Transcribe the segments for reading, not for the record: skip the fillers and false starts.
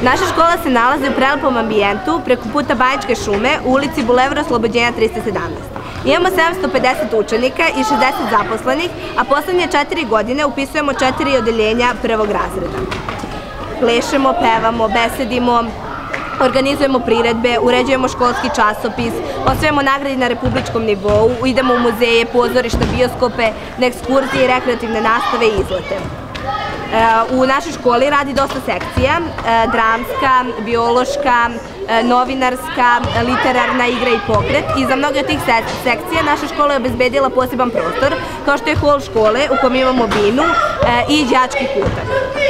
Naša škola se nalazi u prelepom ambijentu preko puta Banjačke šume u ulici Bulevar Oslobođenja 317. Imamo 750 učenika i 60 zaposlenih, a poslednje 4 godine upisujemo 4 odeljenja prvog razreda. Plešemo, pevamo, besedimo, organizujemo priredbe, uređujemo školski časopis, osvajamo nagrade na republičkom nivou, idemo u muzeje, pozorišta, bioskope, na ekskurzije, rekreativne nastave i izlete. U našoj školi radi dosta sekcija, dramska, biološka, novinarska, literarna, igra i pokret, i za mnoge od tih sekcija naša škola je obezbedila poseban prostor, kao što je hol škole u kojem imamo binu i đački kutak.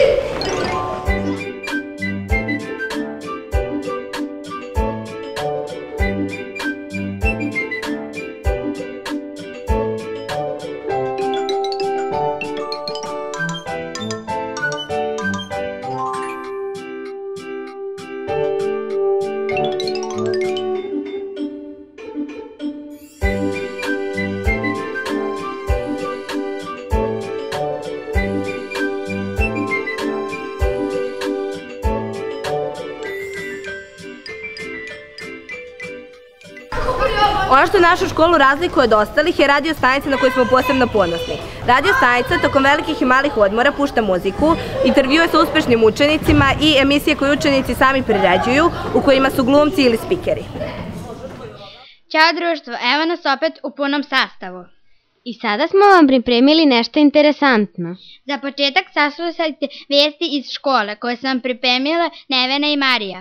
Ono što našu školu razlikuje od ostalih je radio stanica na koju smo posebno ponosni. Radio stanica tokom velikih i malih odmora pušta muziku, intervjue sa uspešnim učenicima i emisije koje učenici sami priređuju, u kojima su glumci ili spikeri. Ćao društvo, evo nas opet u punom sastavu. I sada smo vam pripremili nešto interesantno. Za početak saslušajte vesti iz škole koje su vam pripremile Nevena i Marija.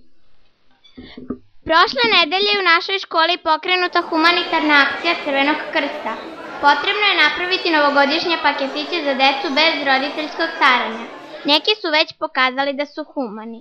Prošle nedelje u našoj školi pokrenuta humanitarna akcija Crvenog krsta. Potrebno je napraviti novogodišnje paketiće za decu bez roditeljskog staranja. Neki su već pokazali da su humani.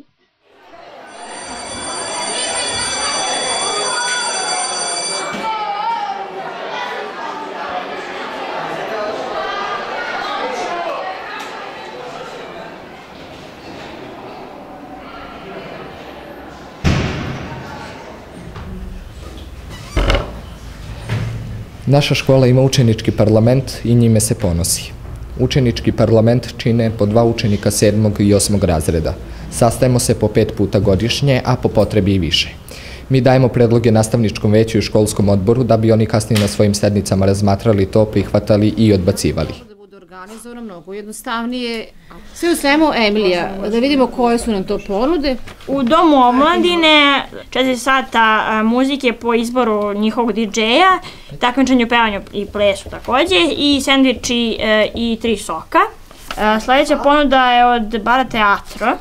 Naša škola ima učenički parlament i njime se ponosi. Učenički parlament čine po 2 učenika 7. i 8. razreda. Sastajemo se po 5 puta godišnje, a po potrebi i više. Mi dajemo predloge nastavničkom veću i školskom odboru da bi oni kasnije na svojim sednicama razmatrali to, prihvatali i odbacivali. Organizovano, mnogo jednostavnije. Sve u svemu, Emilija, da vidimo koje su nam to ponude. U Domu omladine 4 sata muzike po izboru njihovog DJ-a, takmičenje u pevanju i plesu takođe, i sendviči i 3 soka. Sledeća ponuda je od bara Teatro.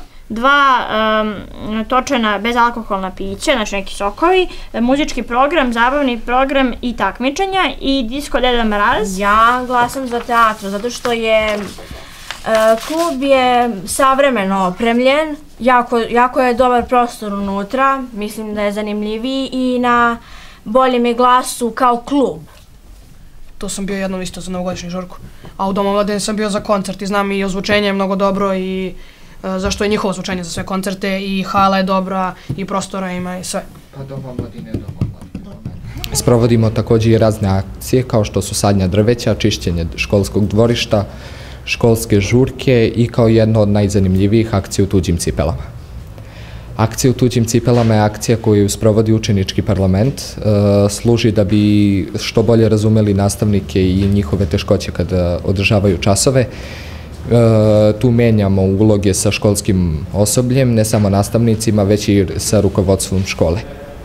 2 točena bezalkoholna pića, znači neki sokovi, muzički program, zabavni program i takmičenja i disko Deda Mraz. Ja glasam za Teatro zato što je klub je savremeno opremljen, jako je dobar prostor unutra, mislim da je zanimljiviji i na boljem je glasu kao klub. To sam bio jednom isto za novogodišnju žurku, a u Domu omladine sam bio za koncert i znam i ozvučenje je mnogo dobro i zašto je njihovo ozvučenje za sve koncerte i hala je dobra i prostora ima i sve. Pa Dom omladine je Dom omladine. Sprovodimo takođe i razne akcije kao što su sadnja drveća, čišćenje školskog dvorišta, školske žurke i kao jedna od najzanimljivijih akcija u tuđim cipelama. Akcija u tuđim cipelama je akcija koju sprovodi učenički parlament, služi da bi što bolje razumeli nastavnike i njihove teškoće kada održavaju časove. Tu menjamo uloge sa školskim osobljem, ne samo nastavnicima, već i sa rukovodstvom škole.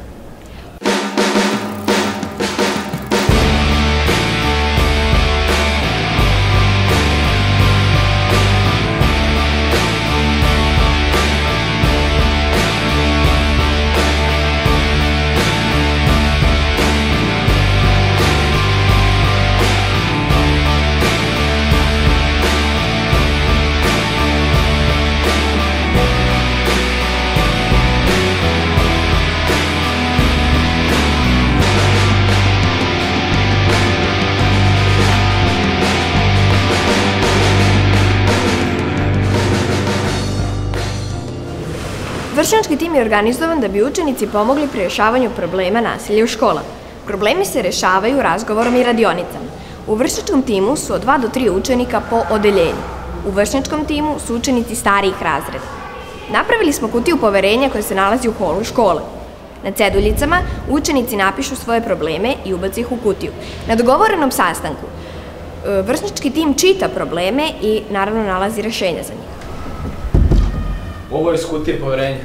Vršnjački tim je organizovan da bi učenici pomogli pri rešavanju problema nasilja u školama. Problemi se rešavaju razgovorom i radionicama. U vršnjačkom timu su od 2 do 3 učenika po odeljenju. U vršnjačkom timu su učenici starijih razreda. Napravili smo kutiju poverenja koja se nalazi u holu škole. Na ceduljicama učenici napišu svoje probleme i ubaci ih u kutiju. Na dogovorenom sastanku vršnički tim čita probleme i naravno nalazi rešenja za njih. Ovo je iz kutije poverenja.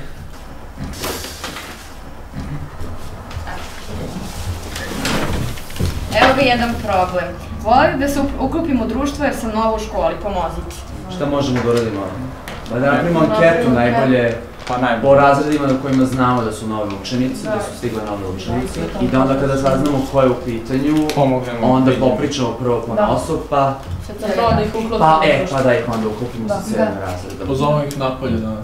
Evo ga jedan problem. Volio bih da se uklopim u društvo jer sam nova u školi, pomoziti. Šta možemo da uradimo? Da napravimo anketu najbolje po razredima na kojima znamo da su novi učenici, da su stigle nove učenici i da onda kada saznamo ko je u pitanju, onda popričamo prvo po nosu, pa da ih onda uklopimo sa cijelim razredom. Pozovemo ih napolje, da.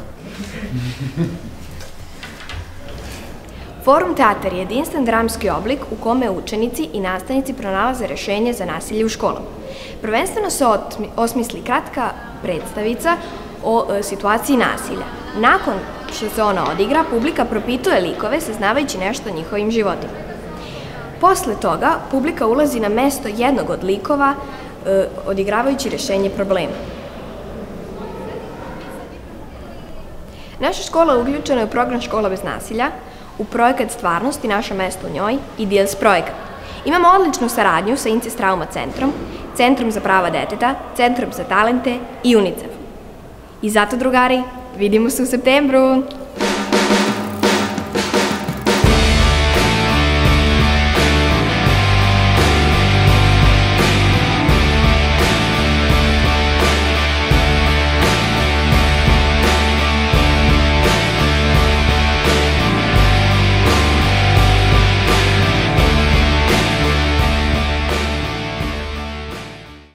Forum teatar je jedinstven dramski oblik u kome učenici i nastavnici pronalaze rešenje za nasilje u školama. Prvenstveno se osmisli kratka predstavica o situaciji nasilja. Nakon što se ona odigra, publika propituje likove saznavajući nešto o njihovim životima. Posle toga, publika ulazi na mesto jednog od likova odigravajući rešenje problema. Naša škola uključena je u program Škola bez nasilja, u projekat Stvarnost i naše mesto u njoj i DILS projekat. Imamo odličnu saradnju sa Incest Trauma centrom, Centrom za prava deteta, Centrom za talente i UNICEF. I zato, drugari, vidimo se u septembru!